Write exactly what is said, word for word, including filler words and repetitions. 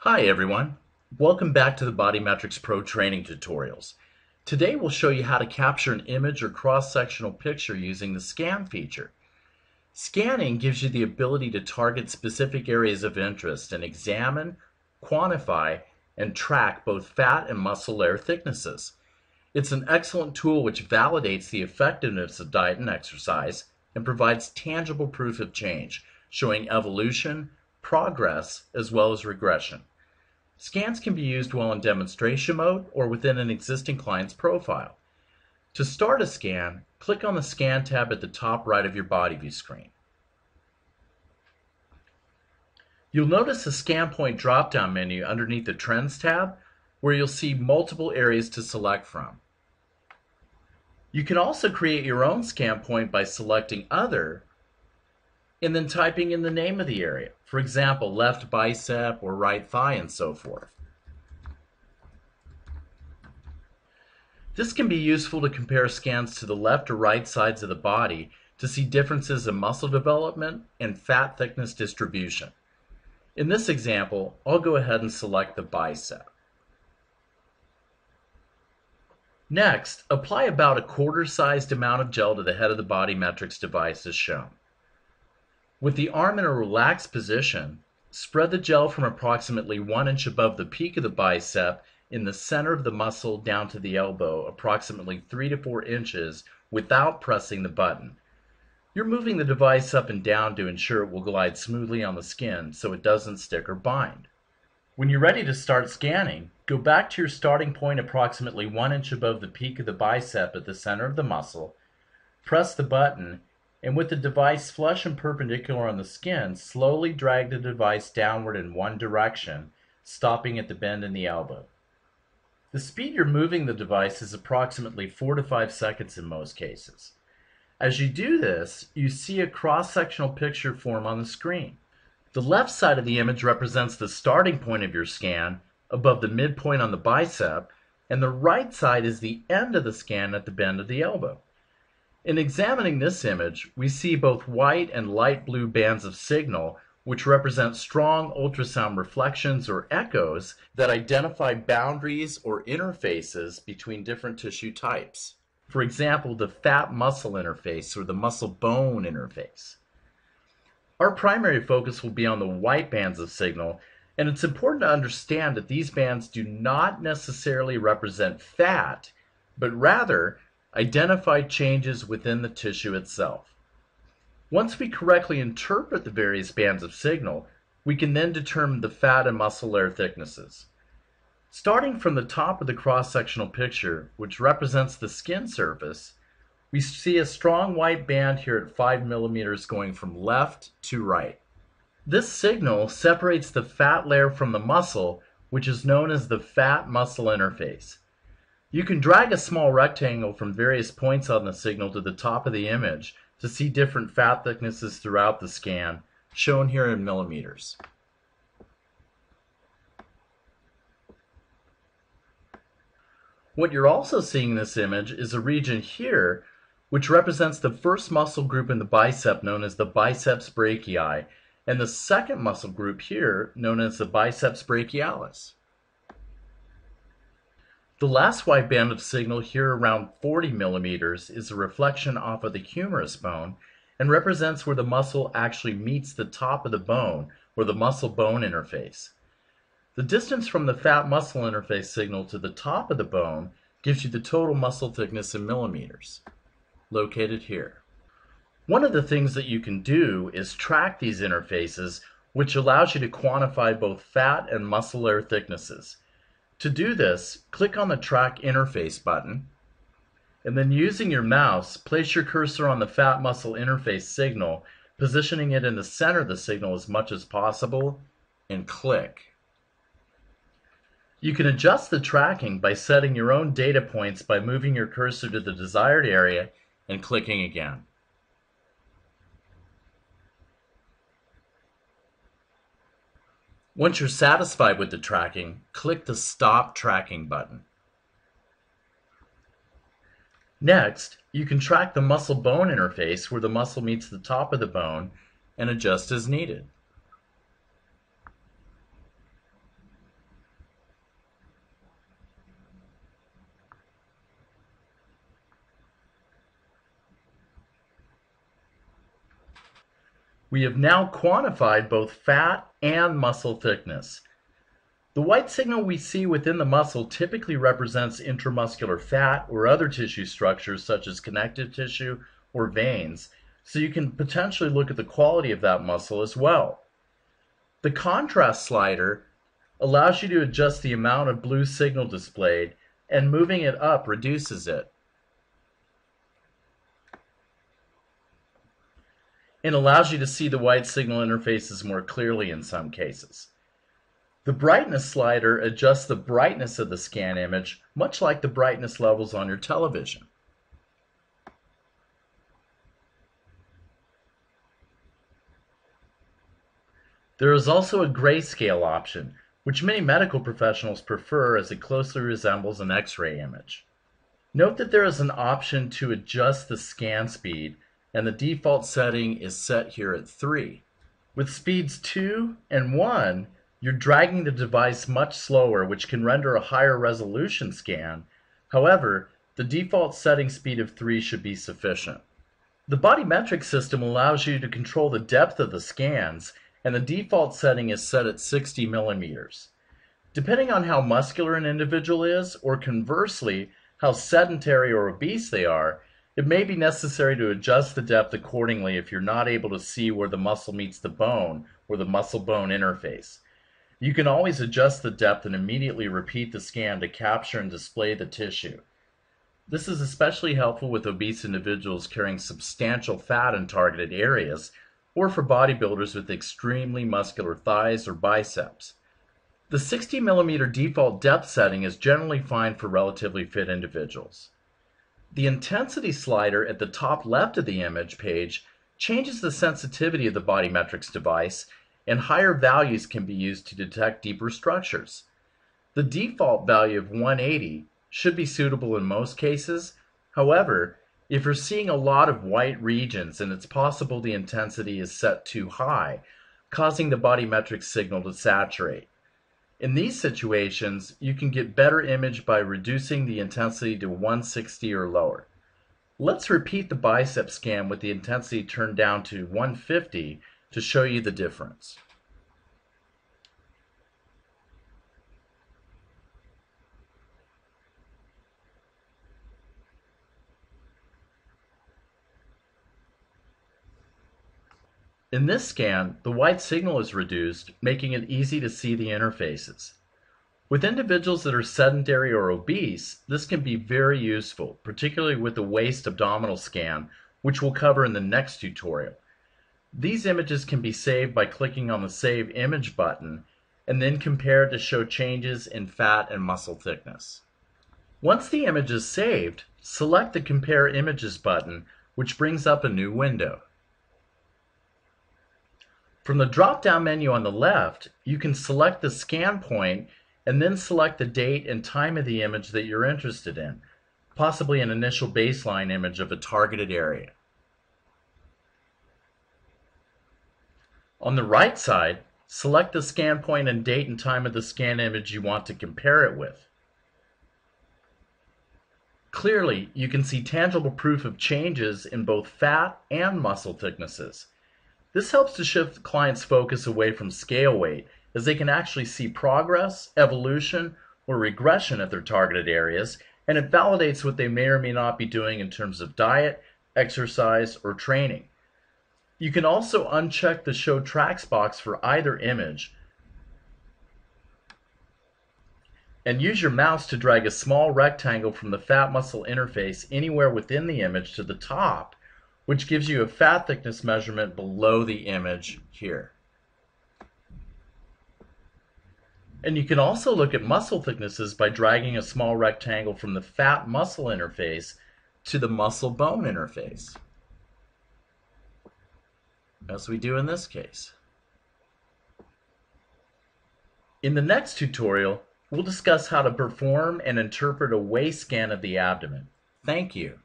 Hi everyone, welcome back to the BodyMetrix Pro training tutorials. Today we'll show you how to capture an image or cross-sectional picture using the scan feature. Scanning gives you the ability to target specific areas of interest and examine, quantify, and track both fat and muscle layer thicknesses. It's an excellent tool which validates the effectiveness of diet and exercise and provides tangible proof of change, showing evolution, progress, as well as regression. Scans can be used while in demonstration mode or within an existing client's profile. To start a scan, click on the Scan tab at the top right of your body view screen. You'll notice a Scan Point drop-down menu underneath the Trends tab where you'll see multiple areas to select from. You can also create your own scan point by selecting Other and then typing in the name of the area. For example, left bicep or right thigh and so forth. This can be useful to compare scans to the left or right sides of the body to see differences in muscle development and fat thickness distribution. In this example, I'll go ahead and select the bicep. Next, apply about a quarter-sized amount of gel to the head of the BodyMetrix device as shown. With the arm in a relaxed position, spread the gel from approximately one inch above the peak of the bicep in the center of the muscle down to the elbow, approximately three to four inches, without pressing the button. You're moving the device up and down to ensure it will glide smoothly on the skin so it doesn't stick or bind. When you're ready to start scanning, go back to your starting point approximately one inch above the peak of the bicep at the center of the muscle, press the button, and with the device flush and perpendicular on the skin, slowly drag the device downward in one direction, stopping at the bend in the elbow. The speed you're moving the device is approximately four to five seconds in most cases. As you do this, you see a cross-sectional picture form on the screen. The left side of the image represents the starting point of your scan above the midpoint on the bicep, and the right side is the end of the scan at the bend of the elbow. In examining this image, we see both white and light blue bands of signal which represent strong ultrasound reflections or echoes that identify boundaries or interfaces between different tissue types. For example, the fat-muscle interface or the muscle-bone interface. Our primary focus will be on the white bands of signal, and it's important to understand that these bands do not necessarily represent fat, but rather identify changes within the tissue itself. Once we correctly interpret the various bands of signal, we can then determine the fat and muscle layer thicknesses. Starting from the top of the cross-sectional picture, which represents the skin surface, we see a strong white band here at five millimeters going from left to right. This signal separates the fat layer from the muscle, which is known as the fat-muscle interface. You can drag a small rectangle from various points on the signal to the top of the image to see different fat thicknesses throughout the scan, shown here in millimeters. What you're also seeing in this image is a region here which represents the first muscle group in the bicep known as the biceps brachii, and the second muscle group here known as the biceps brachialis. The last white band of signal here around forty millimeters is a reflection off of the humerus bone and represents where the muscle actually meets the top of the bone, or the muscle-bone interface. The distance from the fat-muscle interface signal to the top of the bone gives you the total muscle thickness in millimeters, located here. One of the things that you can do is track these interfaces, which allows you to quantify both fat and muscle layer thicknesses. To do this, click on the Track Interface button, and then using your mouse, place your cursor on the fat-muscle interface signal, positioning it in the center of the signal as much as possible, and click. You can adjust the tracking by setting your own data points by moving your cursor to the desired area and clicking again. Once you're satisfied with the tracking, click the Stop Tracking button. Next, you can track the muscle-bone interface where the muscle meets the top of the bone and adjust as needed. We have now quantified both fat and muscle thickness. The white signal we see within the muscle typically represents intramuscular fat or other tissue structures such as connective tissue or veins, so you can potentially look at the quality of that muscle as well. The contrast slider allows you to adjust the amount of blue signal displayed, and moving it up reduces it. It allows you to see the white signal interfaces more clearly in some cases. The brightness slider adjusts the brightness of the scan image, much like the brightness levels on your television. There is also a grayscale option, which many medical professionals prefer as it closely resembles an X-ray image. Note that there is an option to adjust the scan speed, and the default setting is set here at three. With speeds two and one, you're dragging the device much slower, which can render a higher resolution scan. However, the default setting speed of three should be sufficient. The BodyMetrix system allows you to control the depth of the scans, and the default setting is set at sixty millimeters. Depending on how muscular an individual is, or conversely, how sedentary or obese they are, it may be necessary to adjust the depth accordingly if you're not able to see where the muscle meets the bone or the muscle-bone interface. You can always adjust the depth and immediately repeat the scan to capture and display the tissue. This is especially helpful with obese individuals carrying substantial fat in targeted areas, or for bodybuilders with extremely muscular thighs or biceps. The sixty millimeter default depth setting is generally fine for relatively fit individuals. The intensity slider at the top left of the image page changes the sensitivity of the BodyMetrix device, and higher values can be used to detect deeper structures. The default value of one eighty should be suitable in most cases. However, if you're seeing a lot of white regions, and it's possible the intensity is set too high, causing the BodyMetrix signal to saturate. In these situations, you can get better image by reducing the intensity to one sixty or lower. Let's repeat the bicep scan with the intensity turned down to one fifty to show you the difference. In this scan, the white signal is reduced, making it easy to see the interfaces. With individuals that are sedentary or obese, this can be very useful, particularly with the waist abdominal scan, which we'll cover in the next tutorial. These images can be saved by clicking on the Save Image button, and then compared to show changes in fat and muscle thickness. Once the image is saved, select the Compare Images button, which brings up a new window. From the drop-down menu on the left, you can select the scan point and then select the date and time of the image that you're interested in, possibly an initial baseline image of a targeted area. On the right side, select the scan point and date and time of the scan image you want to compare it with. Clearly, you can see tangible proof of changes in both fat and muscle thicknesses. This helps to shift the client's focus away from scale weight, as they can actually see progress, evolution, or regression at their targeted areas, and it validates what they may or may not be doing in terms of diet, exercise, or training. You can also uncheck the Show Tracks box for either image, and use your mouse to drag a small rectangle from the fat muscle interface anywhere within the image to the top, which gives you a fat thickness measurement below the image here. And you can also look at muscle thicknesses by dragging a small rectangle from the fat muscle interface to the muscle bone interface, as we do in this case. In the next tutorial, we'll discuss how to perform and interpret a waist scan of the abdomen. Thank you.